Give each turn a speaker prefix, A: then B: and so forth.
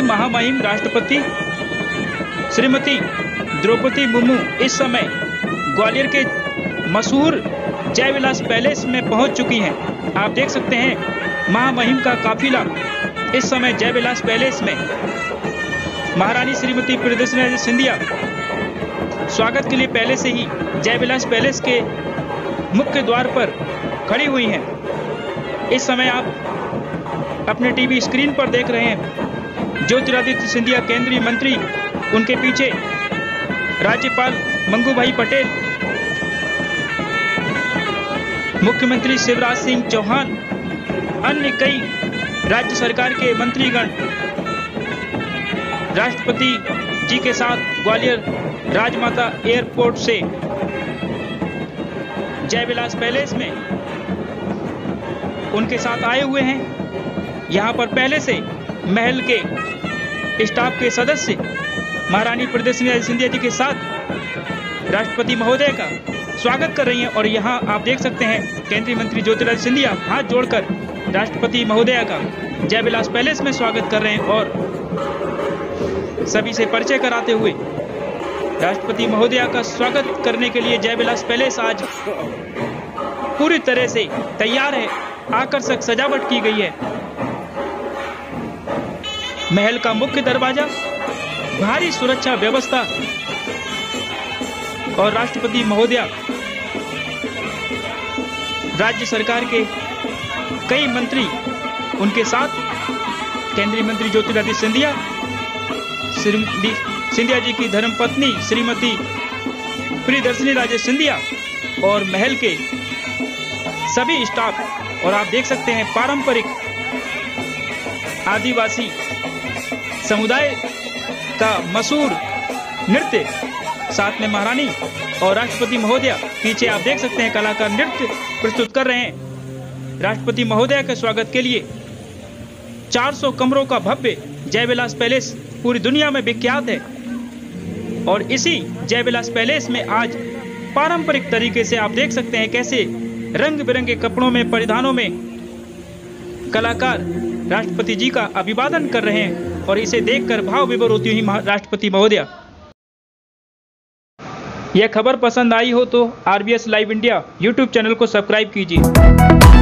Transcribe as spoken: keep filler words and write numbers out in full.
A: महामहिम राष्ट्रपति श्रीमती द्रौपदी मुर्मू इस समय ग्वालियर के मशहूर जयविलास पैलेस में पहुंच चुकी हैं। आप देख सकते हैं महामहिम का काफिला इस समय जयविलास पैलेस में महारानी श्रीमती प्रियदर्शनी राजे सिंधिया स्वागत के लिए पहले से ही जयविलास पैलेस के मुख्य द्वार पर खड़ी हुई हैं। इस समय आप अपने टीवी स्क्रीन पर देख रहे हैं ज्योतिरादित्य सिंधिया केंद्रीय मंत्री, उनके पीछे राज्यपाल मंगू भाई पटेल, मुख्यमंत्री शिवराज सिंह चौहान, अन्य कई राज्य सरकार के मंत्रीगण राष्ट्रपति जी के साथ ग्वालियर राजमाता एयरपोर्ट से जयविलास पैलेस में उनके साथ आए हुए हैं। यहां पर पहले से महल के स्टाफ के सदस्य महारानी प्रियदर्शनी राजे सिंधिया जी के साथ राष्ट्रपति महोदय का स्वागत कर रही हैं और यहां आप देख सकते हैं केंद्रीय मंत्री ज्योतिरादित्य सिंधिया हाथ जोड़कर राष्ट्रपति महोदय का जयविलास पैलेस में स्वागत कर रहे हैं और सभी से परिचय कराते हुए राष्ट्रपति महोदया का स्वागत करने के लिए जयविलास पैलेस आज पूरी तरह से तैयार है। आकर्षक सजावट की गई है। महल का मुख्य दरवाजा, भारी सुरक्षा व्यवस्था और राष्ट्रपति महोदया राज्य सरकार के कई मंत्री उनके साथ, केंद्रीय मंत्री ज्योतिरादित्य सिंधिया, श्रीमती सिंधिया जी की धर्मपत्नी श्रीमती प्रियदर्शनी राजे सिंधिया और महल के सभी स्टाफ। और आप देख सकते हैं पारंपरिक आदिवासी समुदाय का मशहूर नृत्य, साथ में महारानी और राष्ट्रपति महोदया पीछे आप देख सकते हैं कलाकार नृत्य प्रस्तुत कर रहे हैं। राष्ट्रपति महोदया के स्वागत के लिए चार सौ कमरों का भव्य जयविलास पैलेस पूरी दुनिया में विख्यात है और इसी जयविलास पैलेस में आज पारंपरिक तरीके से आप देख सकते हैं कैसे रंग बिरंगे कपड़ों में, परिधानों में कलाकार राष्ट्रपति जी का अभिवादन कर रहे हैं और इसे देखकर भाव विभोर होती हुई राष्ट्रपति महोदया। यह खबर पसंद आई हो तो RBS live India YouTube channel को सब्सक्राइब कीजिए।